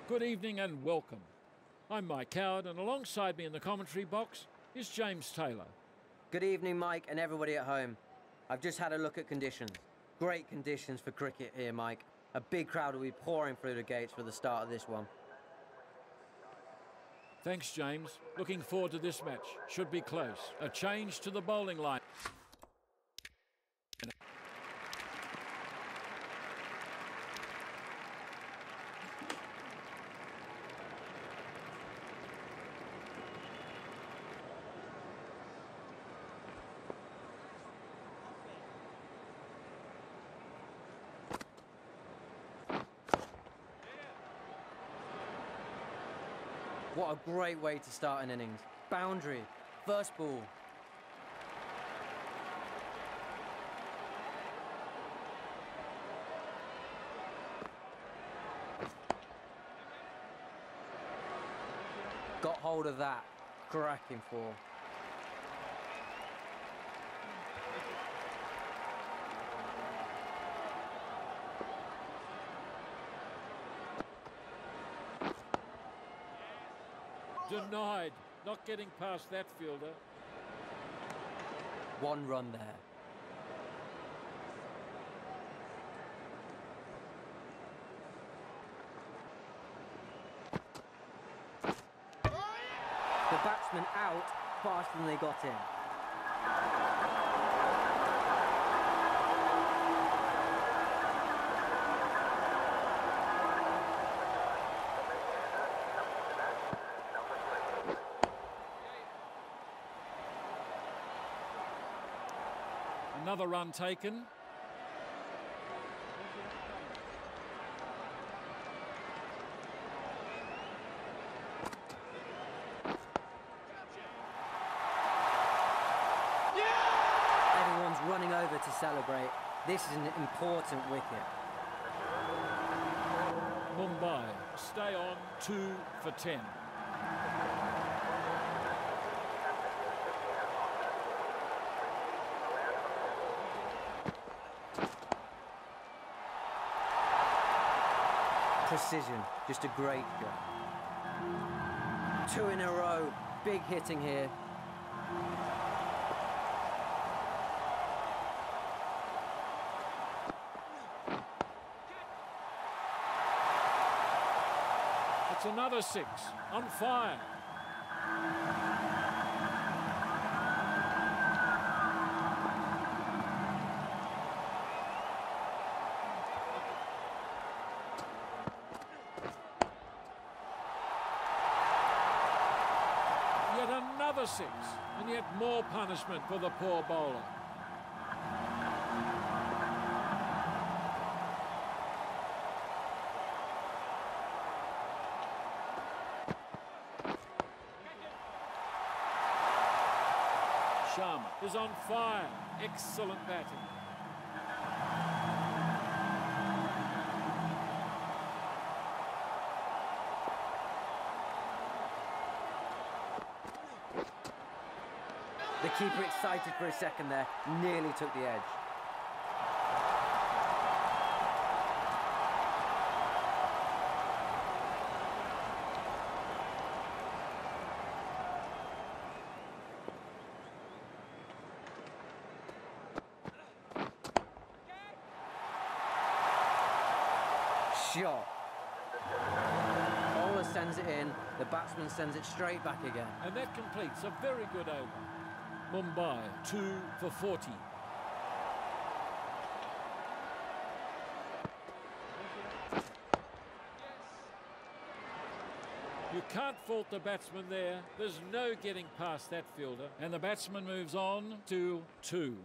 Good evening and welcome. I'm Mike Howard, and alongside me in the commentary box is James Taylor. Good evening, Mike, and everybody at home. I've just had a look at conditions. Great conditions for cricket here, Mike. A big crowd will be pouring through the gates for the start of this one. Thanks, James. Looking forward to this match. Should be close. A change to the bowling line. What a great way to start an innings. Boundary, first ball. Got hold of that. Cracking four. Denied. Not getting past that fielder. One run there. The batsman out faster than they got in. Another run taken. Everyone's running over to celebrate. This is an important wicket. Mumbai stay on 2 for 10. Precision, just a great shot. Two in a row, big hitting here. It's another 6, on fire. Yet another 6, and yet more punishment for the poor bowler. Sharma is on fire. Excellent batting. The keeper excited for a second there, nearly took the edge. Shot. Bowler sends it in, the batsman sends it straight back again. And that completes a very good over. Mumbai 2 for 40. You can't fault the batsman there. There's no getting past that fielder. And the batsman moves on to 2.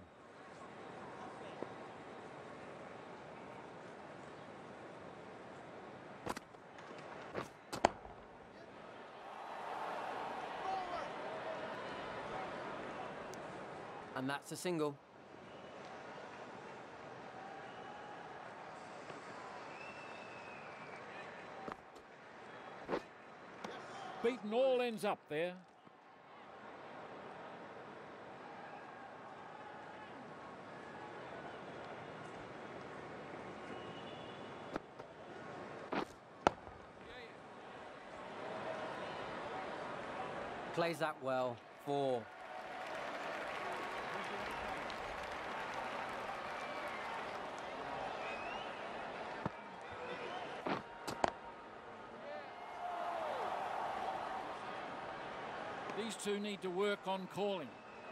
And that's a single. Beaten all ends up there. Plays that well. 4. These two need to work on calling.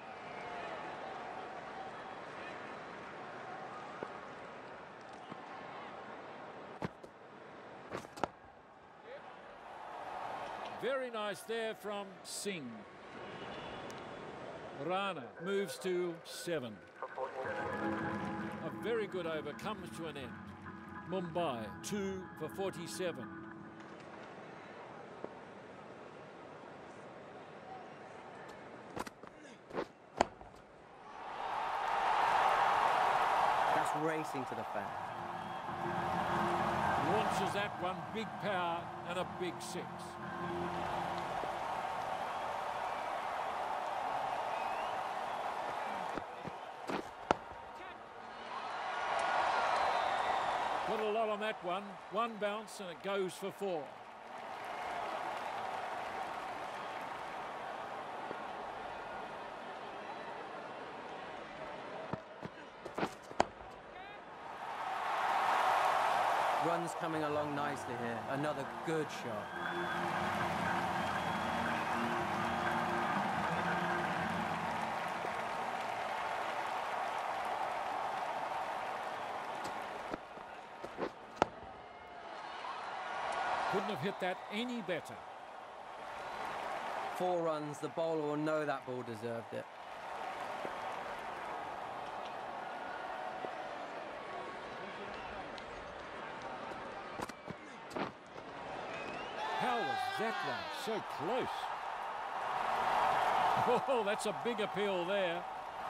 Very nice there from Singh. Rana moves to 7. A very good over comes to an end. Mumbai 2 for 47. That's racing to the fence. Launches that one, big power and a big 6. Put a lot on that one. One bounce and it goes for 4. Runs coming along nicely here. Another good shot. Couldn't have hit that any better. 4 runs. The bowler will know that ball deserved it. How was that one so close? Oh, that's a big appeal there.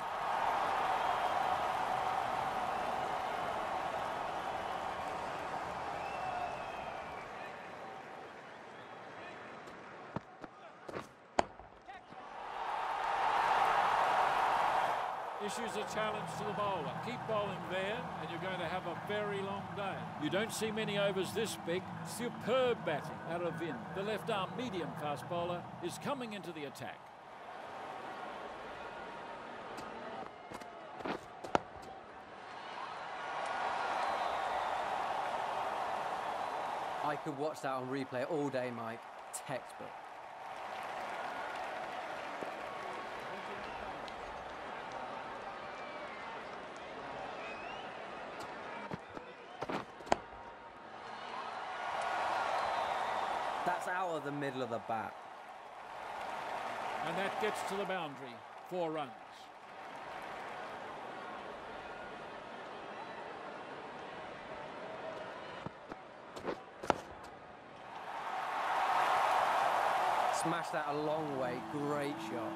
Issues a challenge to the bowler. Keep bowling there and you're going to have a very long day. You don't see many overs this big. Superb batting out of Vin. The left arm medium fast bowler is coming into the attack. I could watch that on replay all day, Mike. Textbook. That's out of the middle of the bat. And that gets to the boundary. 4 runs. Smashed that a long way. Great shot.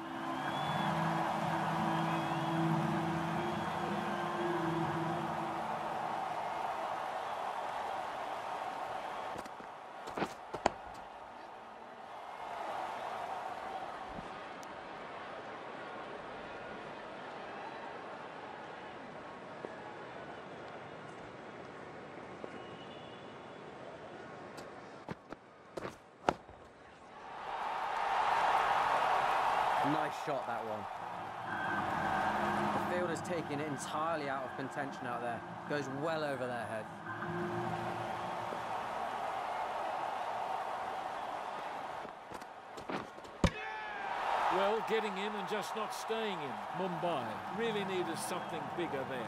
Nice shot, that one. The fielder's taking it entirely out of contention out there. Goes well over their head. Well, getting in and just not staying in. Mumbai really needed something bigger there.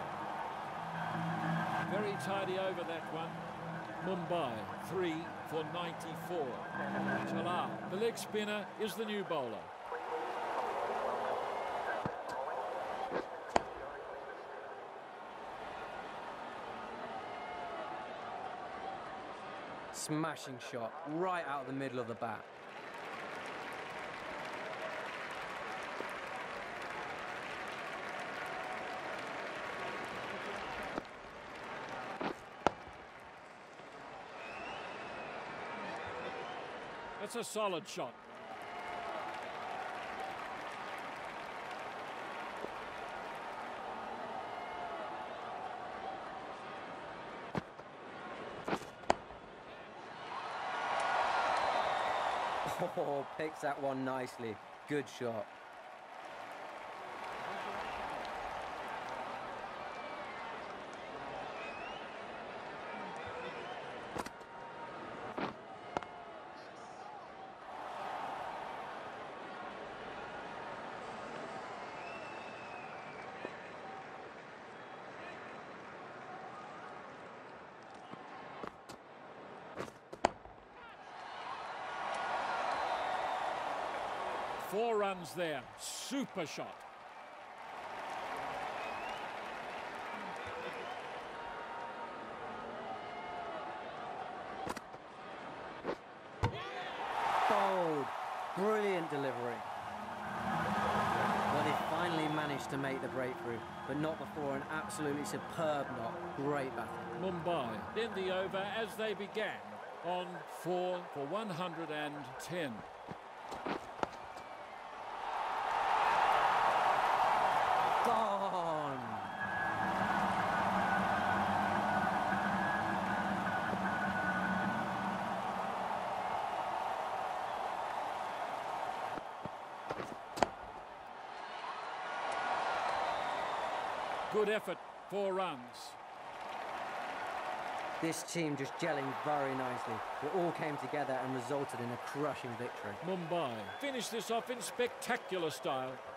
Very tidy over that one. Mumbai 3 for 94. Chala, the leg spinner, is the new bowler. Smashing shot right out of the middle of the bat. That's a solid shot. Oh, picks that one nicely. good shot. Four runs there. Super shot. Bold. Brilliant delivery. Well, they finally managed to make the breakthrough, but not before an absolutely superb knock. Great batting. Mumbai in the over as they began on 4 for 110. Gone. Good effort, 4 runs. This team just gelling very nicely. It all came together and resulted in a crushing victory. Mumbai finished this off in spectacular style.